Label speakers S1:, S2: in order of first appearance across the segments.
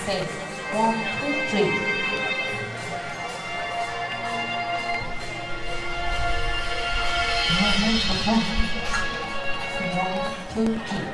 S1: Space 1, 2, 3. One, two, three.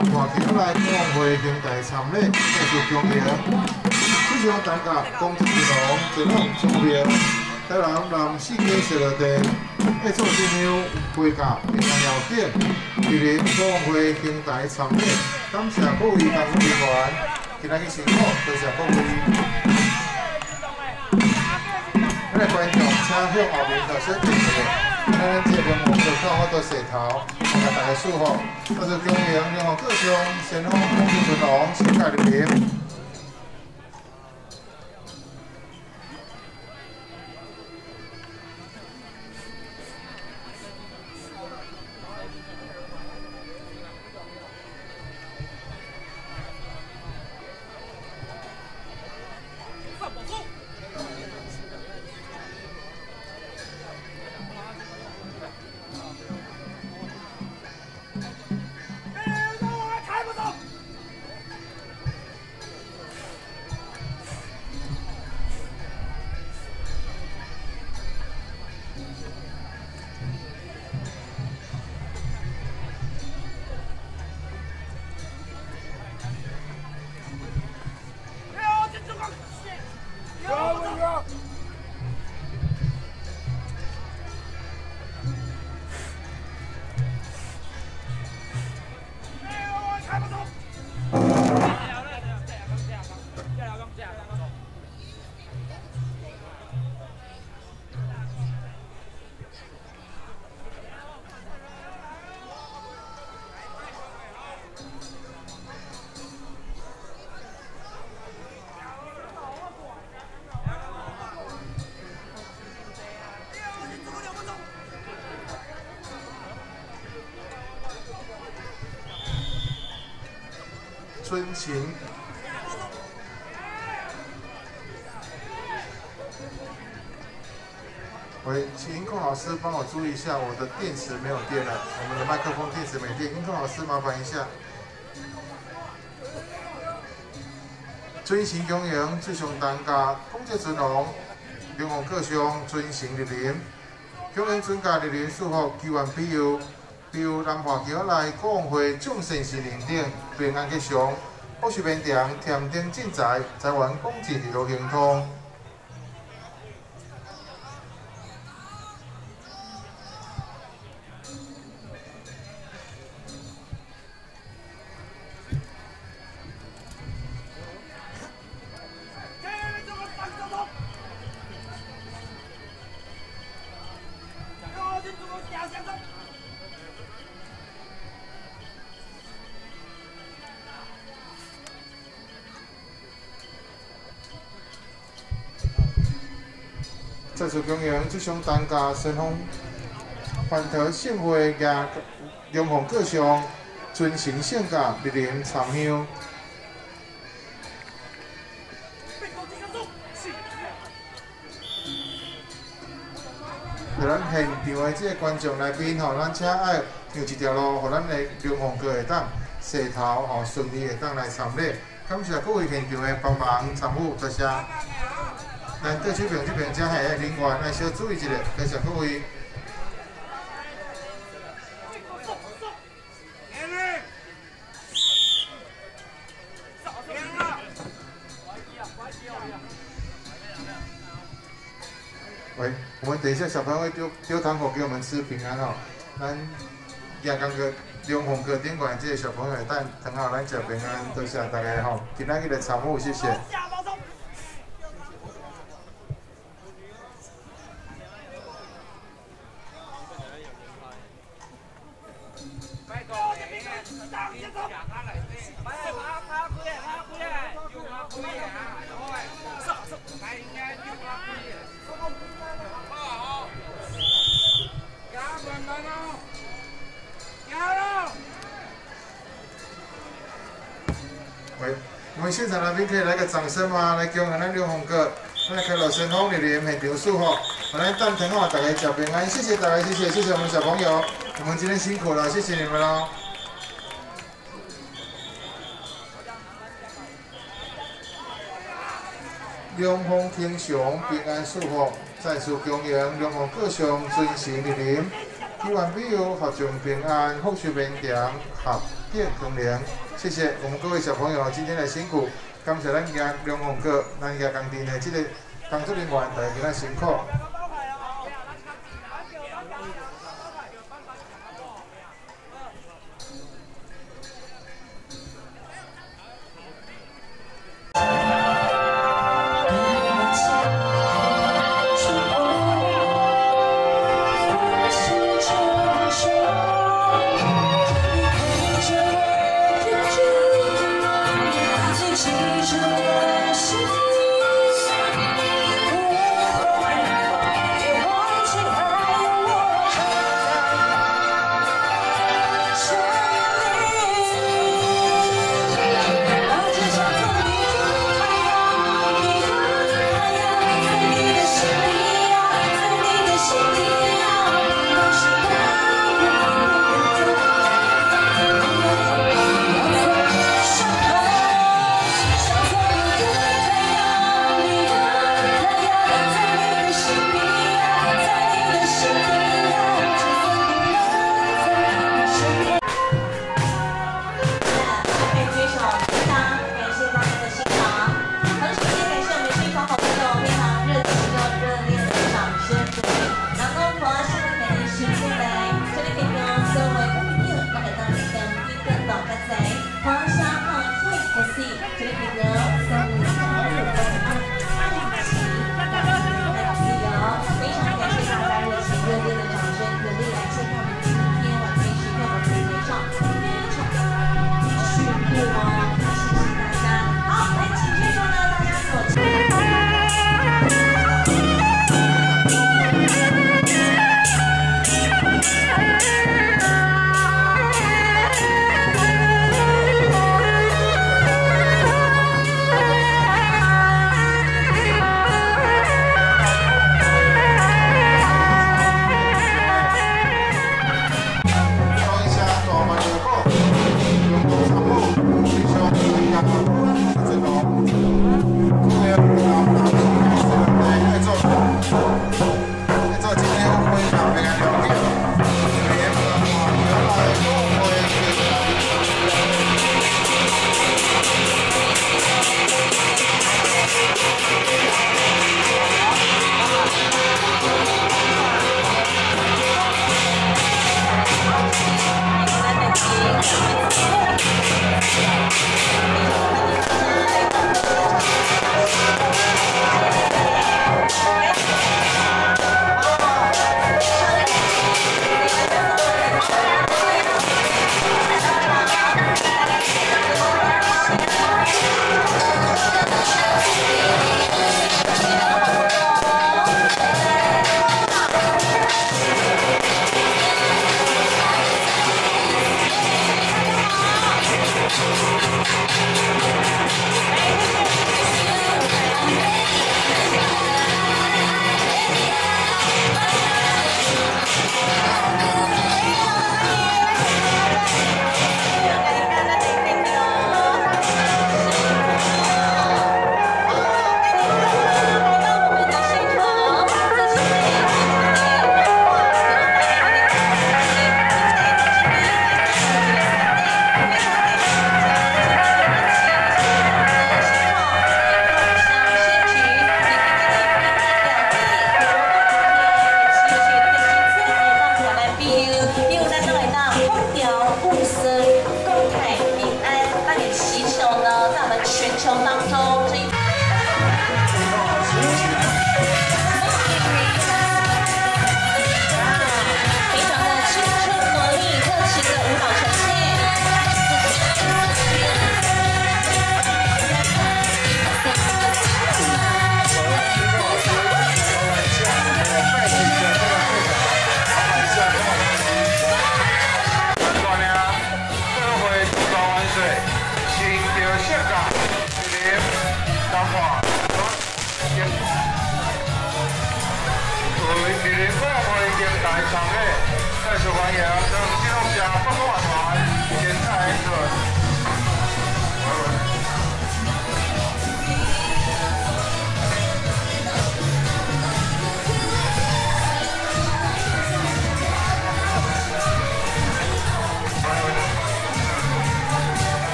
S2: 南华桥来广会兄弟参礼，继续恭迎。此场大家公职阵容前往聪明，台南南四街石路店，会做新样会架平安邀请，莅临广会兄弟参礼，感谢各位工作人员，今日辛苦，多谢各位。咱的观众，请向后面特写停下。咱这边我们就看好多摄头，向大家祝福。我是恭迎两岸各乡先锋公职阵容新界入联。春晴，喂，请音控老师帮我注意一下，我的电池没有电了，我们的麦克风电池没电，音控老师麻烦一下。春晴恭迎最上当家，公职阵容，两岸各乡尊行莅临，恭迎尊家莅临祝福，祈愿庇佑。比如南华桥来广会众善事认定，平安吉祥，保持面店添丁进财，财源广进一路行通。再次恭迎这项当家先锋欢桃盛会亚两岸各乡尊行圣驾莅临参香。在咱现场的这个观众来宾吼，咱请爱让一条路，互咱的两岸各会当势头吼顺利会当来参礼。感谢各位现场的帮忙参与，多谢。咱对这边遮下的人员要小注意一下，多谢各位。喂，我们等一下小朋友会丢糖果给我们吃，平安哦。咱阳刚哥、两岸各宾馆这些小朋友等很好，咱吃平安，多谢大家吼，今仔日的参与，谢谢。喂，我们现场来宾可以来个掌声吗？来恭喜咱两岸哥，咱开老先锋莅临现场祝福，我们蛋疼哦，大家吃平安，谢谢大家，谢谢我们小朋友，我们今天辛苦了，谢谢你们喽。两方天祥，平安祝福，再次恭迎两岸各乡尊神莅临，希望庇佑合众平安，福寿绵长，合电衡量。谢谢我们各位小朋友今天的辛苦，感谢咱家两红哥，咱家工地的这个工作人员，大家今仔辛苦。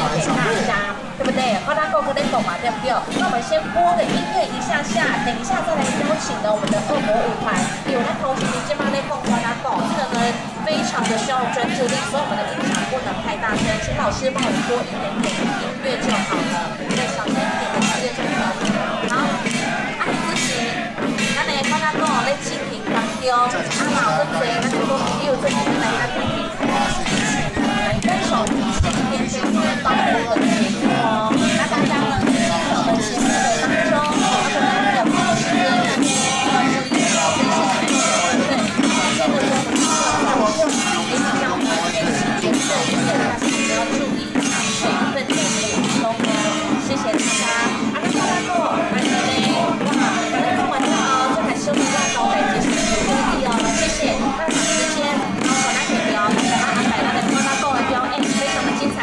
S3: 给大家，对不对？花大够跟那懂嘛，对不对？那我们先播个音乐一下下，等一下再来邀请呢我们的恶魔舞团。有那同学这帮在蹦花大够，这个呢非常的需要专注力，所以我们的音响不能太大声，请老师帮我们播一点点音乐就好了，对，小声一点的音乐就可以。好，按自己，咱的花大够在进行当中，老师嘴那就说又这里来看看你。来跟手一起变成一个保护的节奏哦。那大家呢，在我们节目的当中，或者在我们的时间里面，要注意哦，对，这个呢，也请让我们练习节奏的音乐，大家也要注意水分的补充哦。谢谢大家。啊，那大家跟我来呢，哇，反正弄完了哦，这还是会让高来结束注意哦，谢谢。那时间，然后我来给聊，大家安排。非常的精彩。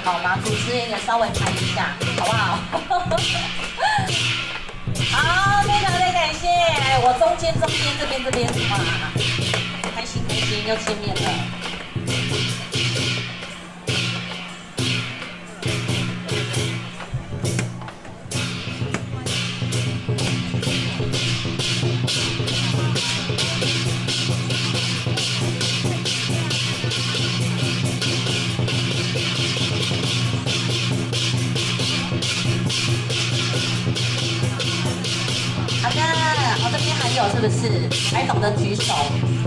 S3: 好吗？主持人也稍微拍一下，好不好？好，非常的感谢，我中间这边，哇，开心又见面了。好的，我这边还有是不是？还懂得举手。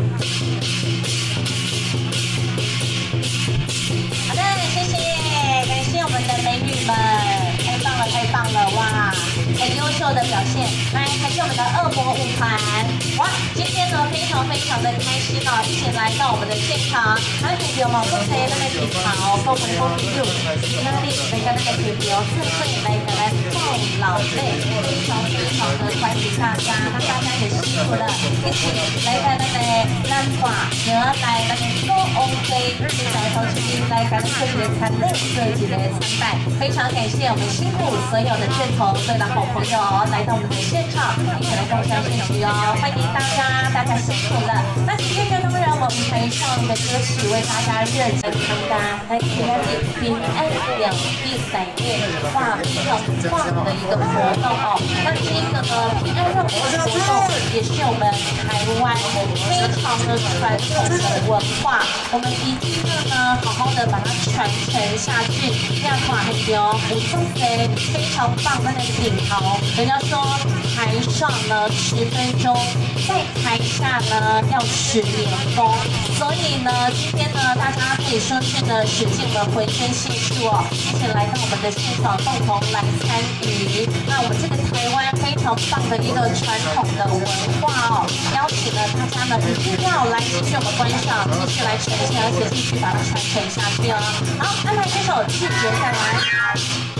S3: 好的，谢谢，感谢我们的美女们，太棒了，哇，很优秀的表现。来，还是我们的恶魔舞团，哇，今天呢非常的开心哦，一起来到我们的现场。还有朋友们，不可以那么平常哦，跟我们多比六，那里那个朋友智慧来放老泪，非常的欢迎大家，那大家也辛苦了，一起来那个南华，来那个都 OK， 来同时来感谢这个参乐设计的参拜，非常感谢我们辛苦所有的正统所有的好朋友来到我们的现场，一起来共襄盛举哦，欢迎大家辛苦了。那今天呢，当然我们台上的歌曲为大家热情参加，来平安平安两地载月，哇，非常棒的一个活动哦。那这个呢，平安让我的活动也是我们台湾非常的传统的文化，我们一定呢好好的把它传承下去，这样话很牛，不重谁非常棒的镜头。人家说台上呢10分钟，在台下呢要10年功，所以呢今天呢大家可以说是呢使尽了浑身解数哦，一起来到我们的现场共同来参与。那我们这个台湾非常棒的一个传统的文化哦，邀请了大家呢一定要来继续我们观赏，继续来呈现，而且继续把它传承下去哦。好，安排这首季节再来。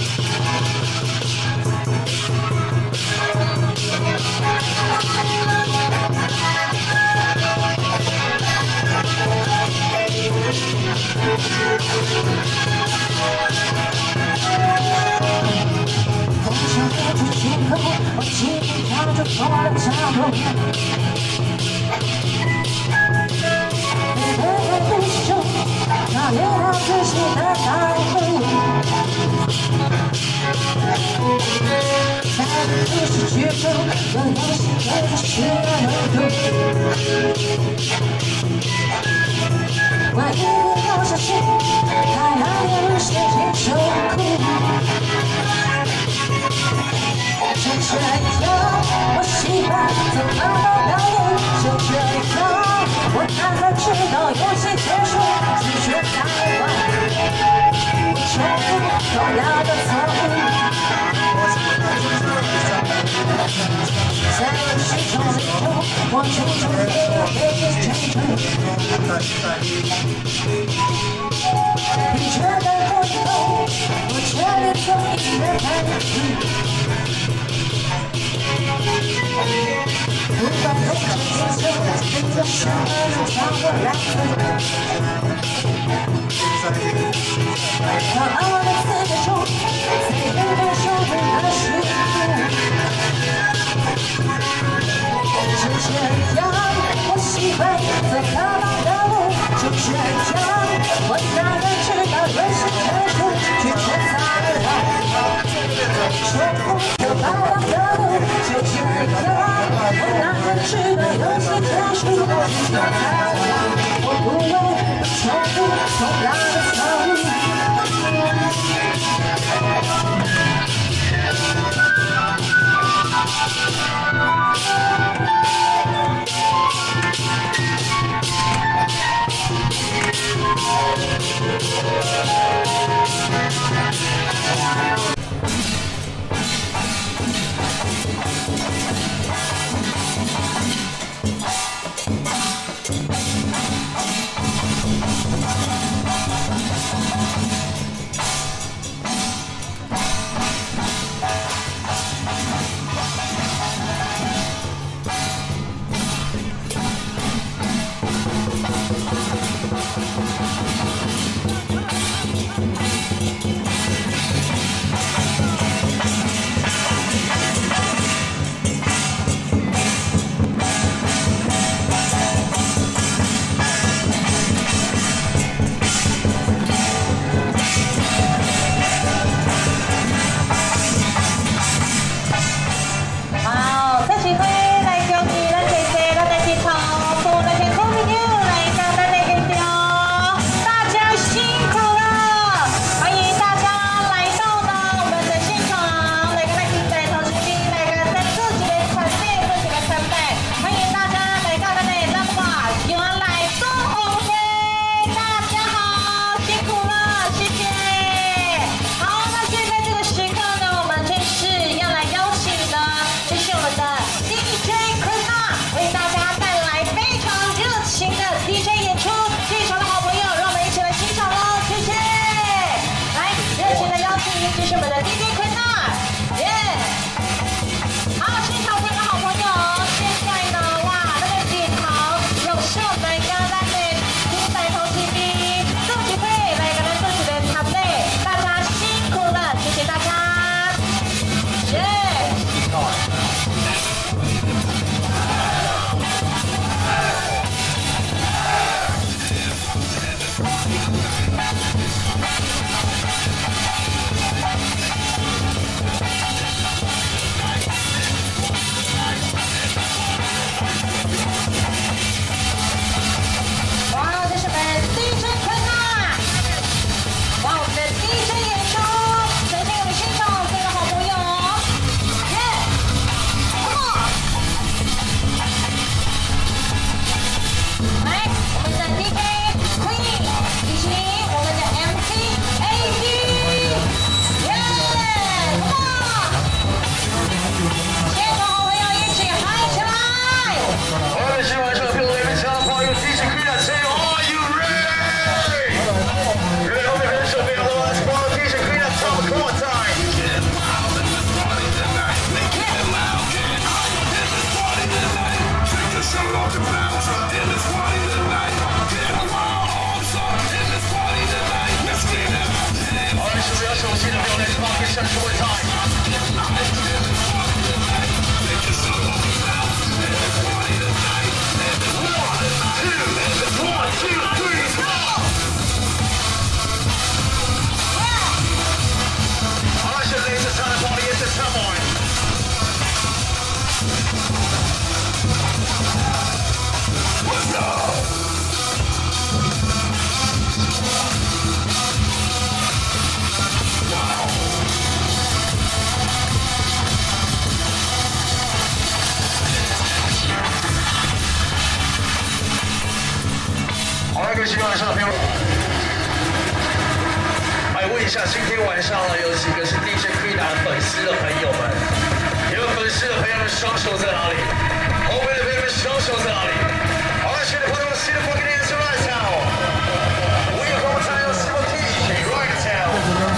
S3: 我心跳着错了角落，你的不朽，那流浪自己的道路，在都市剧中，有游戏给是温度。我一定要相信，太阳也不是接受苦。就这样，我习惯怎么都表演。就这样，我哪还知道游戏结束，只是在玩，不重复同样的错误。在游戏中里头，我注重也要给你真诚。你觉得我以后，我绝对做一个反应。不管多少年前，跟着什么人朝我来骄傲的4分钟，最后感受的幸福。就这样，我习惯走可怕的路。就这样，我哪能知道人生结束，却却在往重复可怕的路。就这样。我哪能知道游戏结束，只有在我不会重复同样的错误。
S4: 好，各位今天晚上的朋友，来问一下，今天晚上呢有几个是 DJ Queen 粉丝的朋友们？有粉丝的朋友们双手在哪里？后面的朋友们双手在哪里？好了，现在朋友们 see the fucking answer right now. We are going to the Civil Key right now.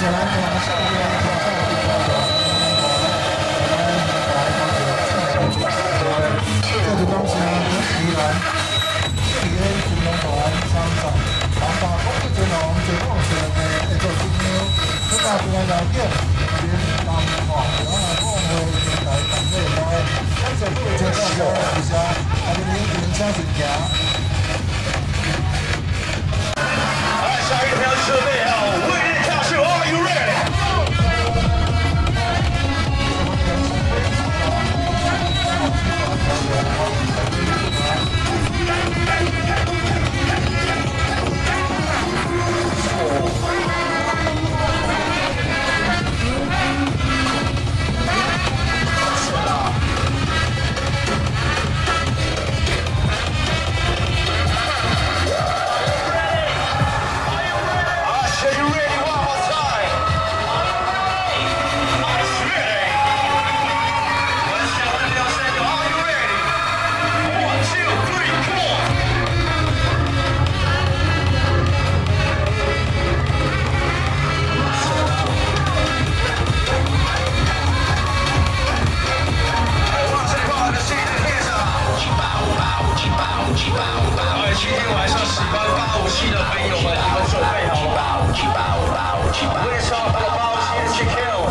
S2: 这就东西呢，依然。这里的金龙团三十，南华国际金龙最旺盛的一座金牛，这家自然条件，连南华，然后后会平台等内来，感谢各位观众朋友一下，下面请请请行。
S4: 来，下一个票准备好，为你跳秀 ，Are you ready？ 今天晚上喜欢857的朋友们，你们准备好了吗？为什么857去 kill？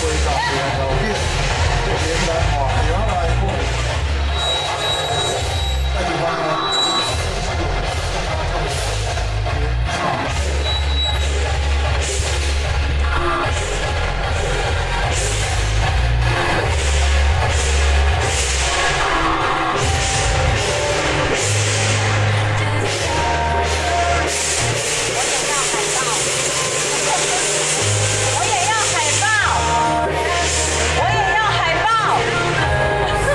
S2: 上边后面，这边来哦，原来不会。那地方呢？
S3: 我也要海报。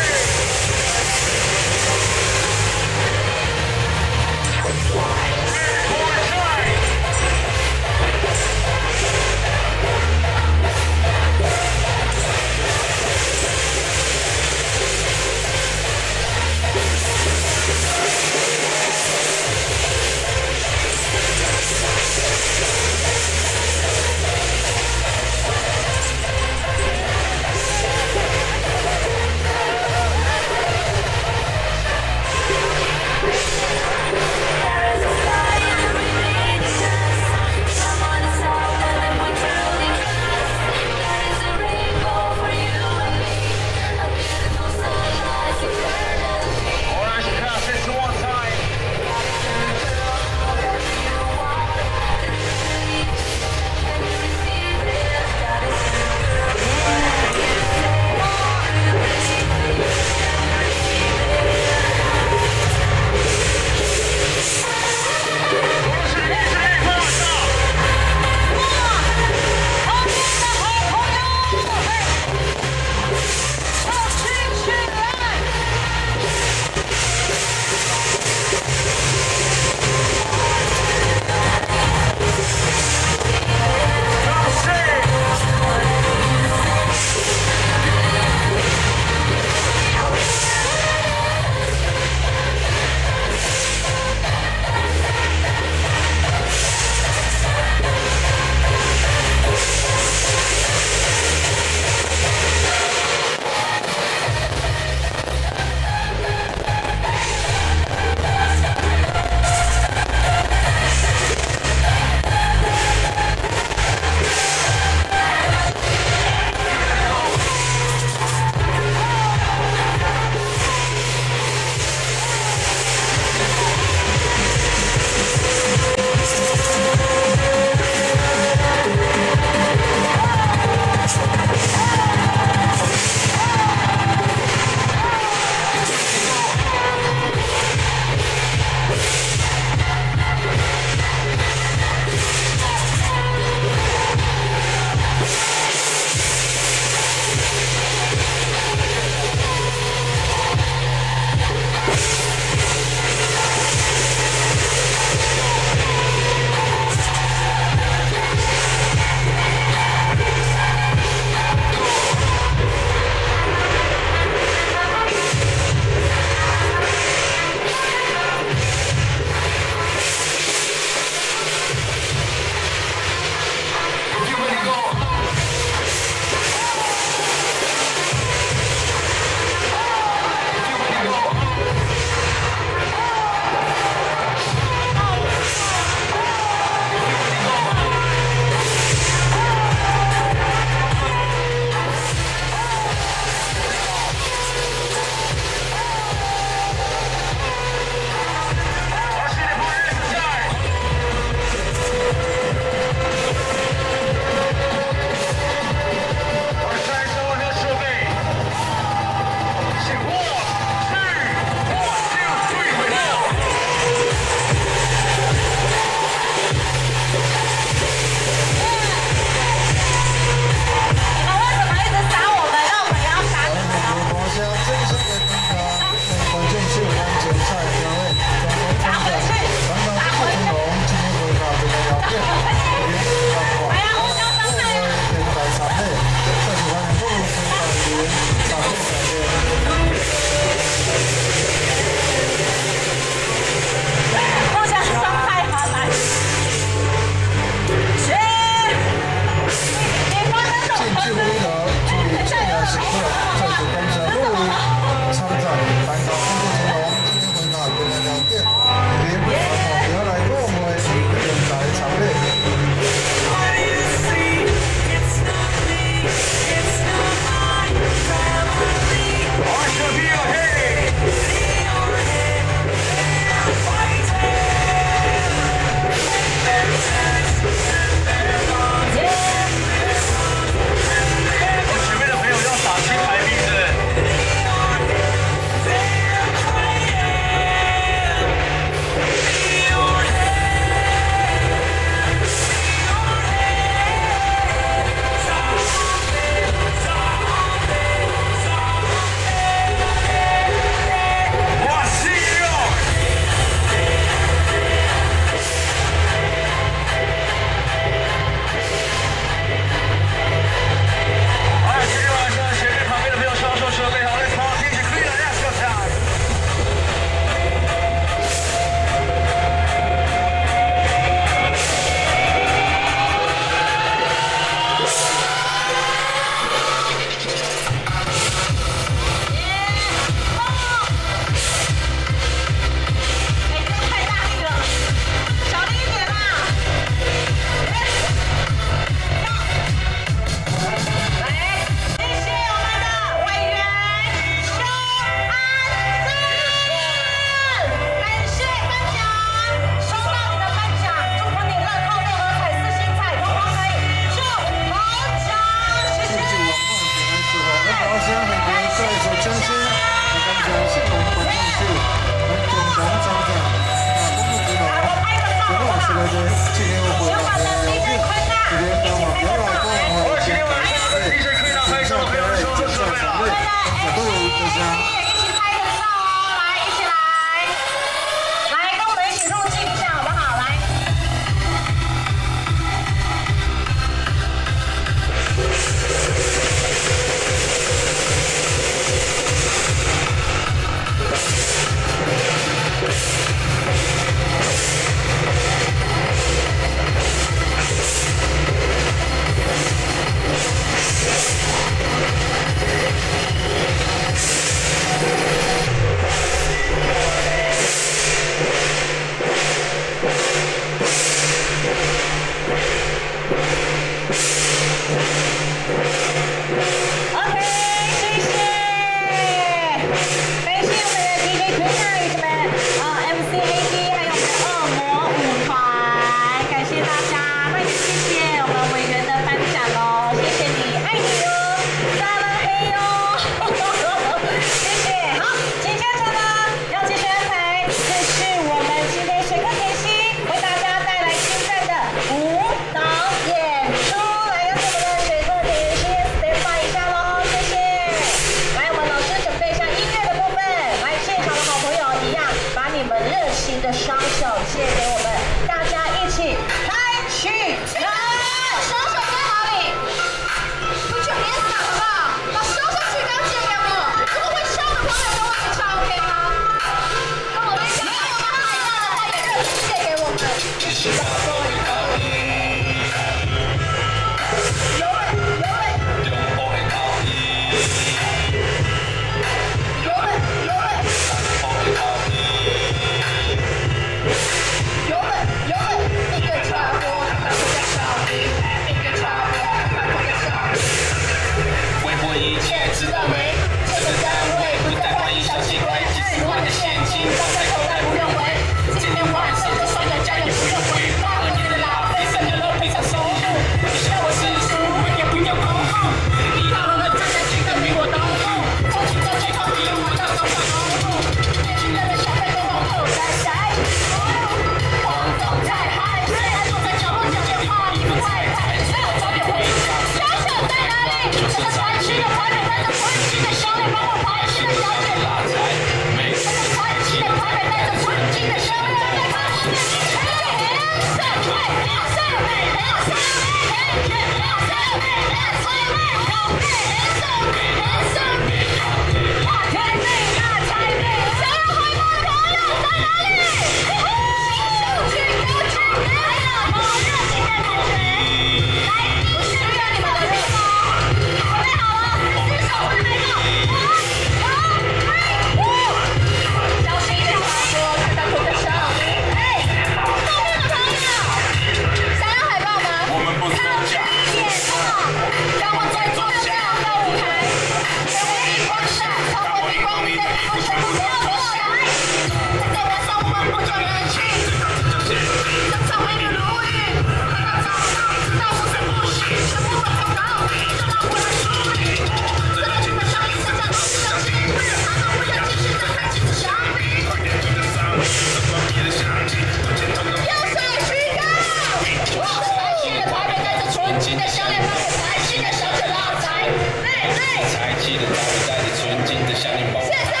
S5: 的大伟大的纯净的向你报。现在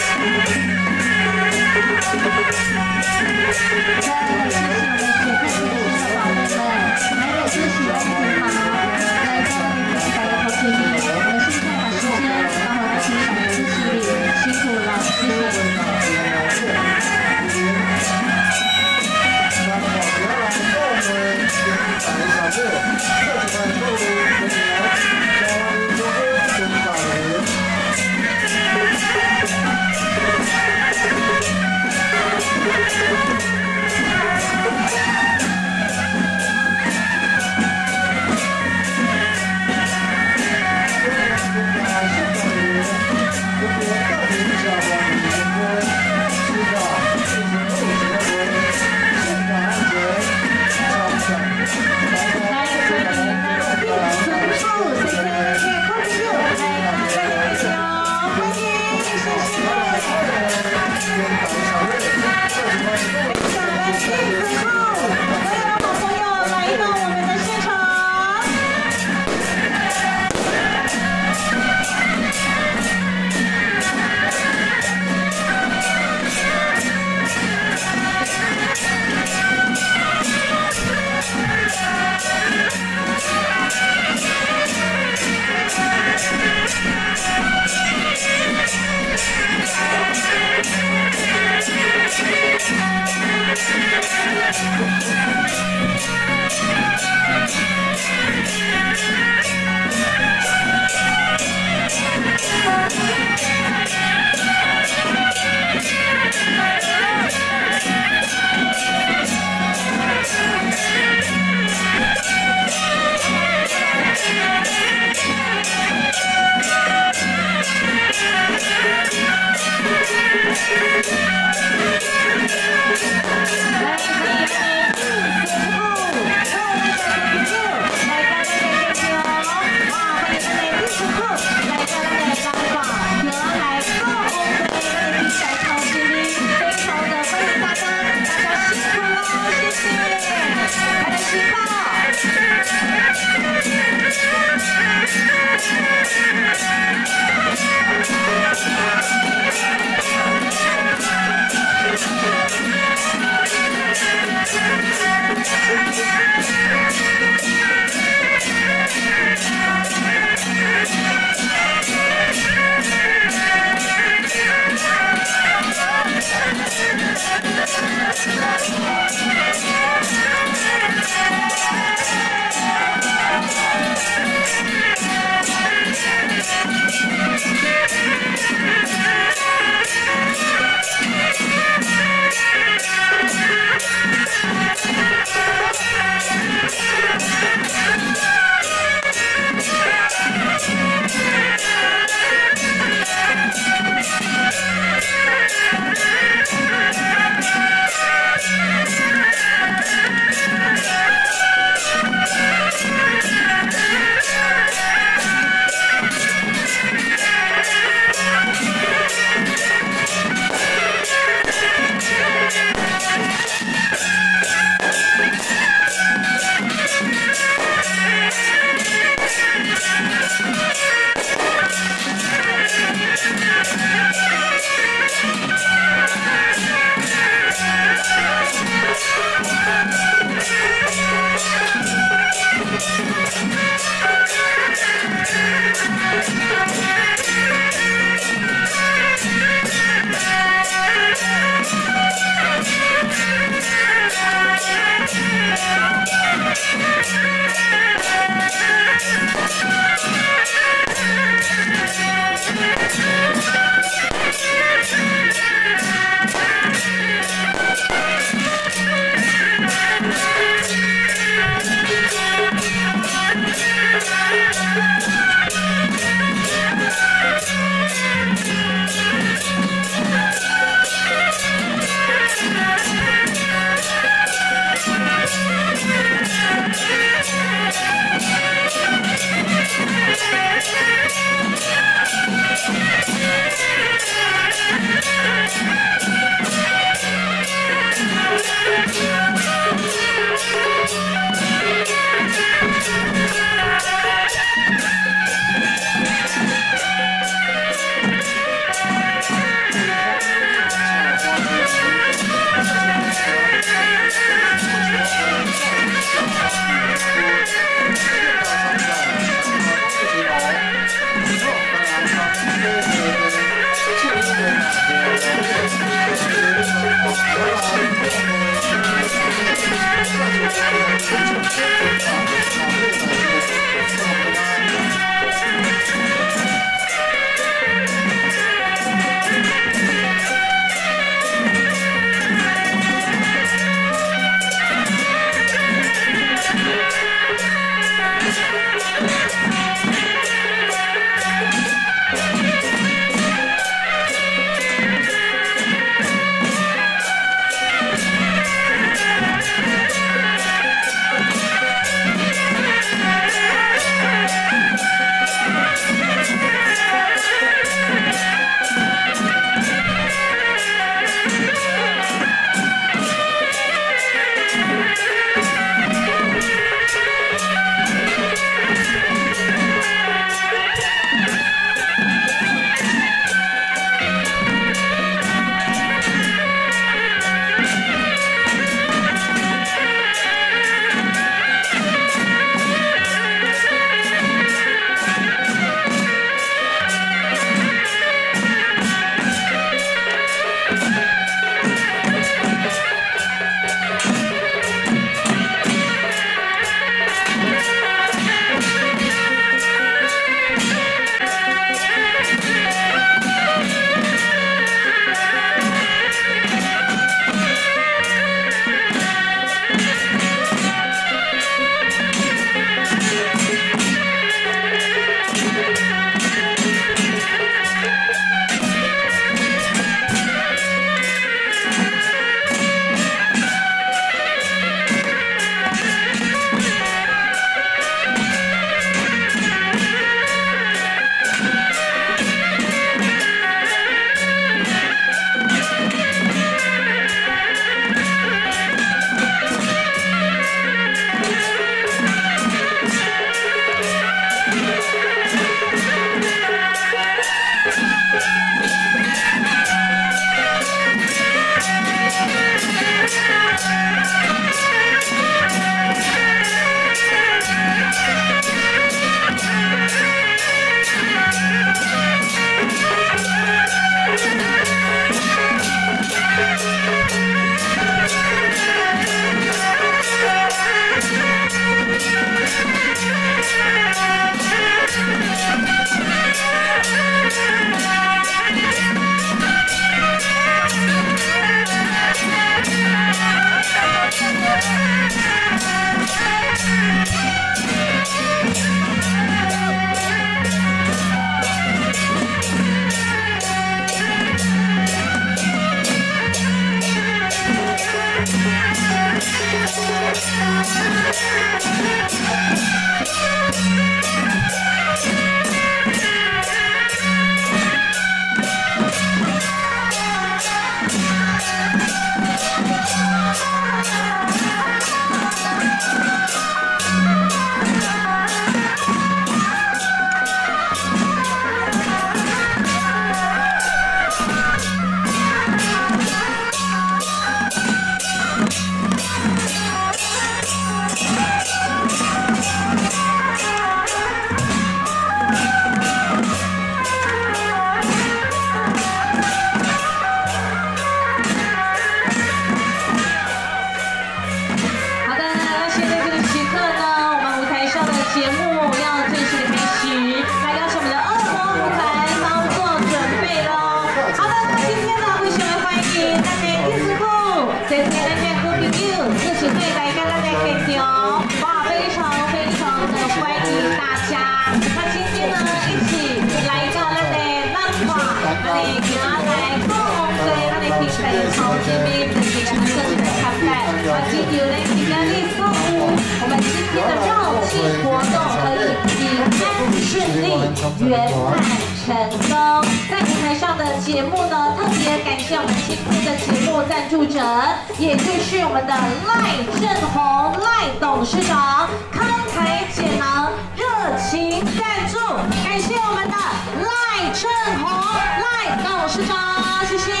S6: 要正式的开始，来邀请我们的恶魔舞台稍作准备喽。好的，那今天呢，为什么欢迎咱的第四部，这次咱的好朋友，就是对大家咱的现场，哇，非常的欢迎大家。那今天呢，一起来到咱的南华，咱的行来共对咱的平台超级美，就是咱们这次的参赛。那今天呢，今天的送我们今天的绕境活动可以平安顺利、圆满成功。在舞台上的节目呢，特别感谢我们今天的节目赞助者，也就是我们的赖正宏赖董事长慷慨解囊热情赞助，感谢我们的赖正宏赖董事长，谢谢。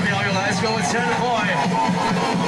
S4: 表演，Let's go with 10 point。